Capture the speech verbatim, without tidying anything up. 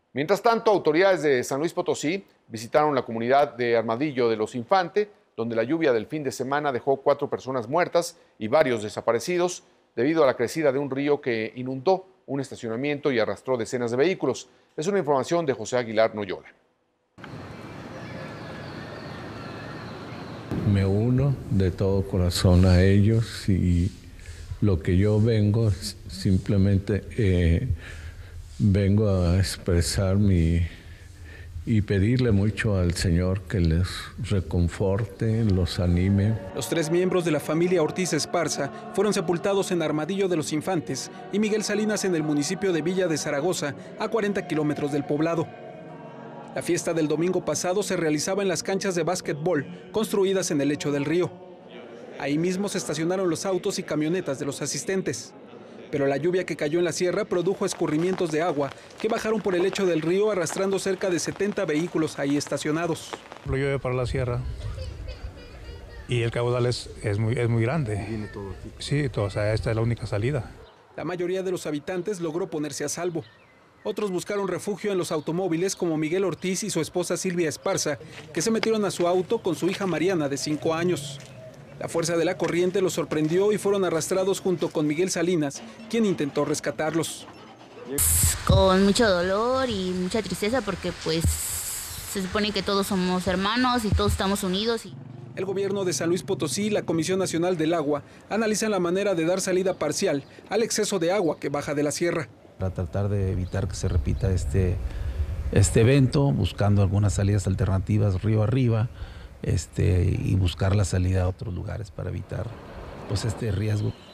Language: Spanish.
Mientras tanto, autoridades de San Luis Potosí visitaron la comunidad de Armadillo de los Infante, donde la lluvia del fin de semana dejó cuatro personas muertas y varios desaparecidos debido a la crecida de un río que inundó un estacionamiento y arrastró decenas de vehículos. Es una información de José Aguilar Noyola. Me uno de todo corazón a ellos y lo que yo vengo simplemente eh, vengo a expresar mi y pedirle mucho al Señor que les reconforte, los anime. Los tres miembros de la familia Ortiz Esparza fueron sepultados en Armadillo de los Infantes y Miguel Salinas en el municipio de Villa de Zaragoza, a cuarenta kilómetros del poblado. La fiesta del domingo pasado se realizaba en las canchas de básquetbol construidas en el lecho del río. Ahí mismo se estacionaron los autos y camionetas de los asistentes. Pero la lluvia que cayó en la sierra produjo escurrimientos de agua que bajaron por el lecho del río arrastrando cerca de setenta vehículos ahí estacionados. Lo llueve para la sierra y el caudal es, es, muy, es muy grande. Viene todo aquí. Sí, todo, o sea, esta es la única salida. La mayoría de los habitantes logró ponerse a salvo. Otros buscaron refugio en los automóviles como Miguel Ortiz y su esposa Silvia Esparza, que se metieron a su auto con su hija Mariana de cinco años. La fuerza de la corriente los sorprendió y fueron arrastrados junto con Miguel Salinas, quien intentó rescatarlos. Con mucho dolor y mucha tristeza porque pues se supone que todos somos hermanos y todos estamos unidos. Y... El gobierno de San Luis Potosí y la Comisión Nacional del Agua analizan la manera de dar salida parcial al exceso de agua que baja de la sierra. Para tratar de evitar que se repita este, este evento, buscando algunas salidas alternativas río arriba, Este, y buscar la salida a otros lugares para evitar pues, este riesgo.